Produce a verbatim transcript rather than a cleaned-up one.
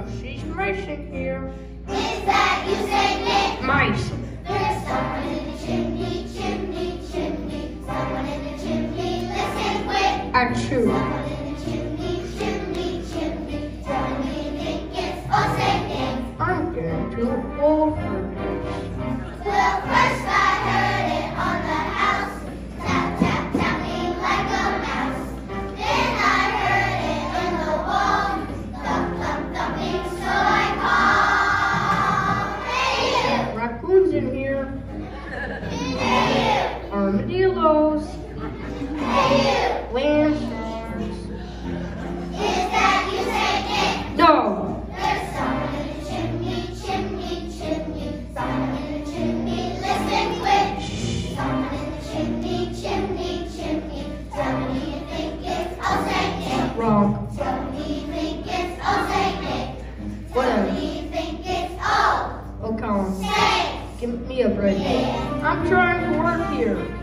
Uh, she's missing here. Is that you say, Nick? Mice. There's someone in the chimney, chimney, chimney. Someone in the chimney, listen quick. Achoo. Someone in the chimney, chimney, chimney. Tell me you think it's all same thing. I'm getting too old for this. Well, first I heard it on the house. Tap, tap, tapping like a mouse. Then I heard it in the wall. Thump, thump, thumping, so I called. Hey you! Raccoons in here. Hey you! Armadillos. Hey you! Land sharks. Is that you say, Nick? No. There's someone in the chimney, chimney, chimney. Someone in the chimney, listen quick. Someone in the chimney, chimney, chimney. Tell me you think it's all Saint Nick. Wrong. Tell me you think it's all Saint Nick. Tell Whatever. me you think it's all Oh, come on. Saint Give me a break. Nick. I'm trying to work here.